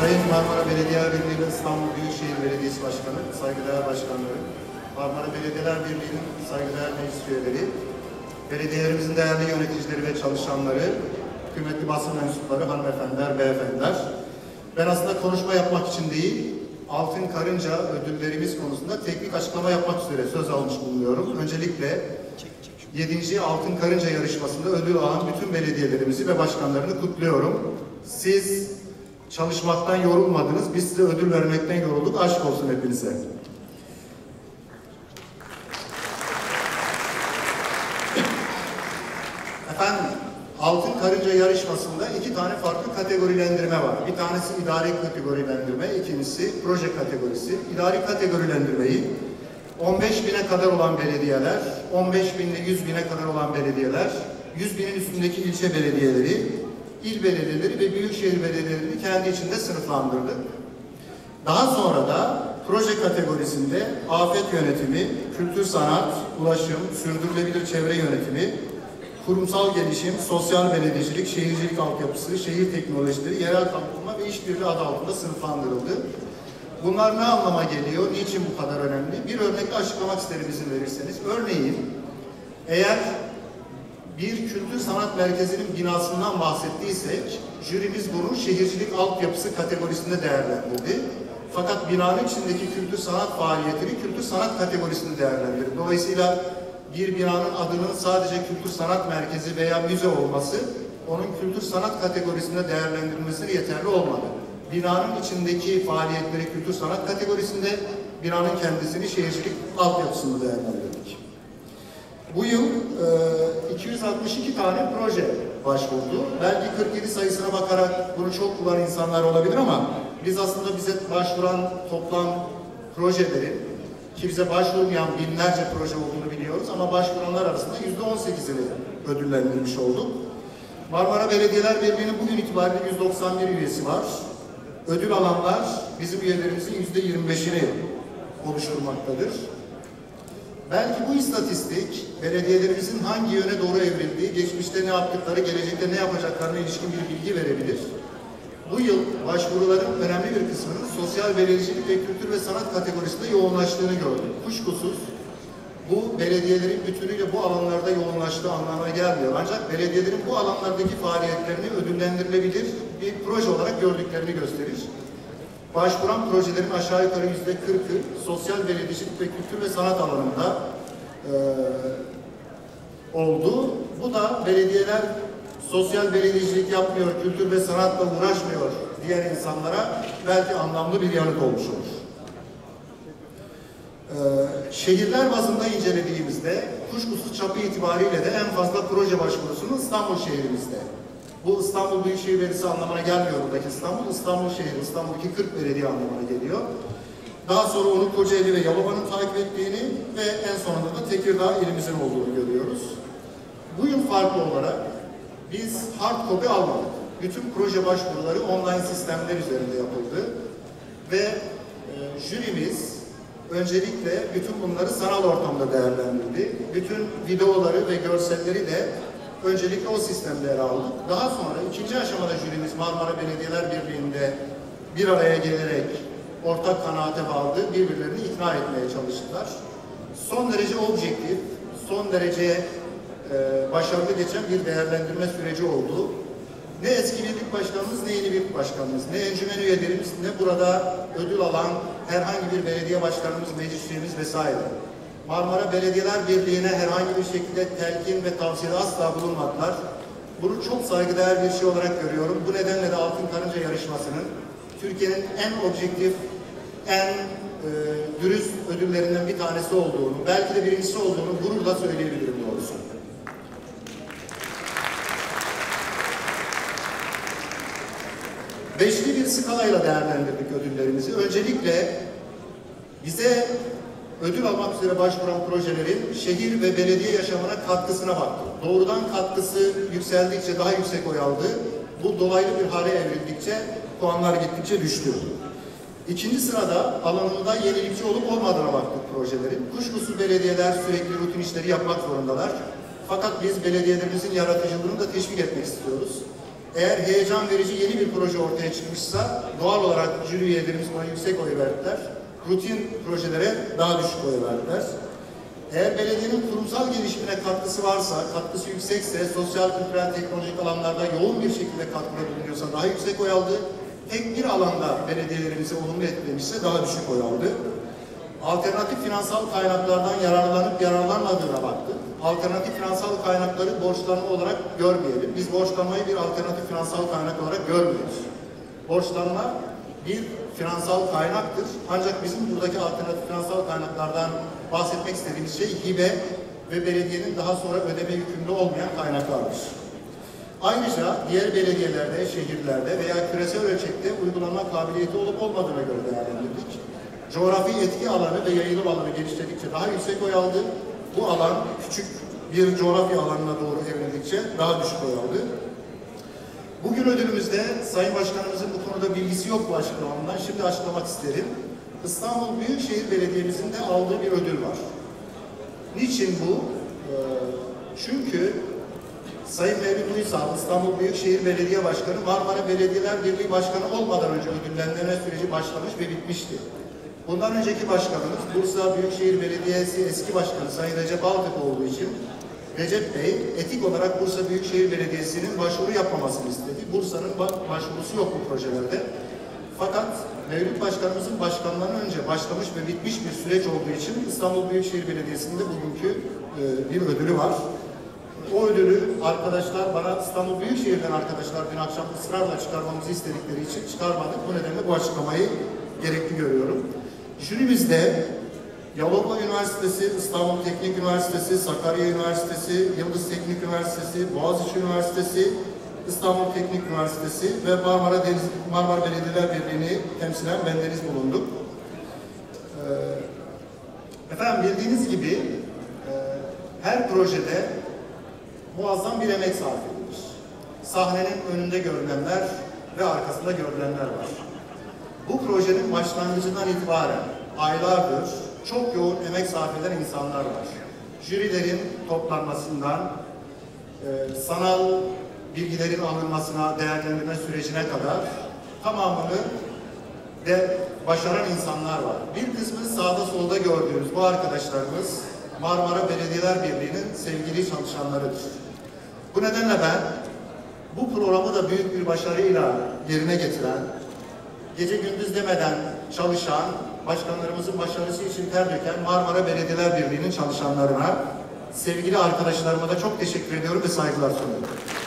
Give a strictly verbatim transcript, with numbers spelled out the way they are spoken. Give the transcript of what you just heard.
Sayın Marmara Belediye Birliği ve İstanbul Büyükşehir Belediyesi Başkanı, saygıdeğer başkanları, Marmara Belediyeler Birliği'nin saygıdeğer meclis üyeleri, belediyelerimizin değerli yöneticileri ve çalışanları, kıymetli basın mensupları, hanımefendiler, beyefendiler. Ben aslında konuşma yapmak için değil, Altın Karınca ödüllerimiz konusunda teknik açıklama yapmak üzere söz almış bulunuyorum. Öncelikle yedinci Altın Karınca yarışmasında ödül alan bütün belediyelerimizi ve başkanlarını kutluyorum. Siz çalışmaktan yorulmadınız, biz size ödül vermekten yorulduk. Aşk olsun hepinize. Efendim, Altın Karınca yarışmasında iki tane farklı kategorilendirme var. Bir tanesi idari kategorilendirme, ikincisi proje kategorisi. İdari kategorilendirmeyi on beş bine kadar olan belediyeler, on beş bin ile yüz bine kadar olan belediyeler, yüz binin üstündeki ilçe belediyeleri, il belediyeleri ve büyükşehir belediyelerini kendi içinde sınıflandırdık. Daha sonra da proje kategorisinde afet yönetimi, kültür sanat, ulaşım, sürdürülebilir çevre yönetimi, kurumsal gelişim, sosyal belediyecilik, şehircilik altyapısı, şehir teknolojileri, yerel kalkınma ve işbirliği adı altında sınıflandırıldı. Bunlar ne anlama geliyor? Niçin bu kadar önemli? Bir örnekle açıklamak isterim izin verirseniz. Örneğin, eğer bir kültür sanat merkezinin binasından bahsettiysek, jürimiz bunu şehircilik altyapısı kategorisinde değerlendirdi. Fakat binanın içindeki kültür sanat faaliyetini kültür sanat kategorisinde değerlendirdi. Dolayısıyla bir binanın adının sadece kültür sanat merkezi veya müze olması, onun kültür sanat kategorisinde değerlendirilmesine yeterli olmadı. Binanın içindeki faaliyetleri kültür sanat kategorisinde, binanın kendisini şehircilik altyapısında değerlendirdik. Bu yıl e, iki yüz altmış iki tane proje başvurdu. Belki kırk yedi sayısına bakarak bunu çok kullanan insanlar olabilir ama biz aslında bize başvuran toplam projelerin, ki bize başvurmayan binlerce proje olduğunu biliyoruz ama başvuranlar arasında yüzde on sekizini ödüllendirmiş olduk. Marmara Belediyeler Birliği'nin bugün itibariyle yüz doksan bir üyesi var. Ödül alanlar bizim üyelerimizin yüzde yirmi beşini oluşturmaktadır. Belki bu istatistik belediyelerimizin hangi yöne doğru evrildiği, geçmişte ne yaptıkları, gelecekte ne yapacaklarına ilişkin bir bilgi verebilir. Bu yıl başvuruların önemli bir kısmının sosyal belediyecilik ve kültür ve sanat kategorisinde yoğunlaştığını gördük. Kuşkusuz bu belediyelerin bütünüyle bu alanlarda yoğunlaştığı anlamına gelmiyor. Ancak belediyelerin bu alanlardaki faaliyetlerini ödüllendirilebilir bir proje olarak gördüklerini gösterir. Başvuran projelerin aşağı yukarı yüzde kırkı sosyal belediyecilik ve kültür ve sanat alanında e, oldu. Bu da belediyeler sosyal belediyecilik yapmıyor, kültür ve sanatla uğraşmıyor diğer insanlara belki anlamlı bir yanıt olmuş olur. Ee, şehirler bazında incelediğimizde kuşkusuz çapı itibariyle de en fazla proje başvurusunun İstanbul şehrimizde. Bu İstanbul Büyükşehir Belediyesi anlamına gelmiyor buradaki İstanbul. İstanbul şehri, İstanbul'daki kırk belediye anlamına geliyor. Daha sonra onu Kocaeli ve Yalova'nın takip ettiğini ve en sonunda da Tekirdağ ilimizin olduğunu görüyoruz. Bu yıl farklı olarak biz hard copy almadık. Bütün proje başvuruları online sistemler üzerinde yapıldı. Ve e, jürimiz öncelikle bütün bunları sanal ortamda değerlendirdi. Bütün videoları ve görselleri de öncelikle o sistemde ele aldık. Daha sonra ikinci aşamada jürimiz Marmara Belediyeler Birliği'nde bir araya gelerek ortak kanaate vardı. Birbirlerini ikna etmeye çalıştılar. Son derece objektif, son derece Ee, başarılı geçen bir değerlendirme süreci oldu. Ne eski birlik başkanımız, ne yeni birlik başkanımız, ne encümen üyelerimiz, ne burada ödül alan herhangi bir belediye başkanımız, meclis üyemiz vesaire. Marmara Belediyeler Birliği'ne herhangi bir şekilde telkin ve tavsiyede asla bulunmadılar. Bunu çok saygıdeğer bir şey olarak görüyorum. Bu nedenle de Altın Karınca yarışmasının Türkiye'nin en objektif, en e, dürüst ödüllerinden bir tanesi olduğunu, belki de birincisi olduğunu gururla söyleyebilirim doğrusu. Beşli bir skalayla değerlendirdik ödüllerimizi. Öncelikle bize ödül almak üzere başvuran projelerin şehir ve belediye yaşamına katkısına baktık. Doğrudan katkısı yükseldikçe daha yüksek oy aldı. Bu dolaylı bir hale evrildikçe puanlar gittikçe düştü. İkinci sırada alanında yenilikçi olup olmadığına baktık projelerin. Kuşkusuz belediyeler sürekli rutin işleri yapmak zorundalar. Fakat biz belediyelerimizin yaratıcılığını da teşvik etmek istiyoruz. Eğer heyecan verici yeni bir proje ortaya çıkmışsa doğal olarak jüri üyelerimiz ona yüksek oy verdiler. Rutin projelere daha düşük oy verdiler. Eğer belediyenin kurumsal gelişimine katkısı varsa, katkısı yüksekse, sosyal, kültürel, teknolojik alanlarda yoğun bir şekilde katkıda bulunuyorsa daha yüksek oy aldı. Tek bir alanda belediyelerimizi olumlu etkilemişse daha düşük oy aldı. Alternatif finansal kaynaklardan yararlanıp yararlanmadığına baktı. Alternatif finansal kaynakları borçlanma olarak görmeyelim. Biz borçlanmayı bir alternatif finansal kaynak olarak görmüyoruz. Borçlanma bir finansal kaynaktır. Ancak bizim buradaki alternatif finansal kaynaklardan bahsetmek istediğimiz şey hibe ve belediyenin daha sonra ödeme yükümlü olmayan kaynaklardır. Ayrıca diğer belediyelerde, şehirlerde veya küresel ölçekte uygulanma kabiliyeti olup olmadığına göre değerlendirdik. Coğrafi etki alanı ve yayılım alanı genişledikçe daha yüksek oy aldı. Bu alan küçük bir coğrafya alanına doğru evrildikçe daha düşük oy aldı. Bugün ödülümüzde Sayın Başkanımızın bu konuda bilgisi yok bu açıklamamdan. Şimdi açıklamak isterim. İstanbul Büyükşehir Belediye'mizin de aldığı bir ödül var. Niçin bu? Ee, çünkü Sayın Mevlüt Uysal, İstanbul Büyükşehir Belediye Başkanı, Marmara Belediyeler Birliği Başkanı olmadan önce ödüllendirme süreci başlamış ve bitmişti. Bundan önceki başkanımız Bursa Büyükşehir Belediyesi eski başkanı Sayın Recep Altık olduğu için Recep Bey etik olarak Bursa Büyükşehir Belediyesi'nin başvuru yapmamasını istedi. Bursa'nın başvurusu yok bu projelerde. Fakat Mevlüt Başkanımızın başkanlığından önce başlamış ve bitmiş bir süreç olduğu için İstanbul Büyükşehir Belediyesi'nde bugünkü e, bir ödülü var. O ödülü arkadaşlar, bana İstanbul Büyükşehir'den arkadaşlar dün akşam ısrarla çıkarmamızı istedikleri için çıkarmadık. Bu nedenle bu açıklamayı gerekli görüyorum. Jürimizde Yalova Üniversitesi, İstanbul Teknik Üniversitesi, Sakarya Üniversitesi, Yıldız Teknik Üniversitesi, Boğaziçi Üniversitesi, İstanbul Teknik Üniversitesi ve Marmara Deniz, Marmara Belediyeler Birliği'ni temsilen bendeniz bulunduk. Ee, efendim bildiğiniz gibi e, her projede muazzam bir emek sarf edilir. Sahnenin önünde görülenler ve arkasında görülenler var. Bu projenin başlangıcından itibaren aylardır çok yoğun emek sarf eden insanlar var. Jürilerin toplanmasından, e, sanal bilgilerin alınmasına, değerlendirme sürecine kadar tamamını de başaran insanlar var. Bir kısmını sağda solda gördüğünüz bu arkadaşlarımız Marmara Belediyeler Birliği'nin sevgili çalışanlarıdır. Bu nedenle ben bu programı da büyük bir başarıyla yerine getiren, gece gündüz demeden çalışan, başkanlarımızın başarısı için ter döken Marmara Belediyeler Birliği'nin çalışanlarına, sevgili arkadaşlarıma da çok teşekkür ediyorum ve saygılar sunuyorum.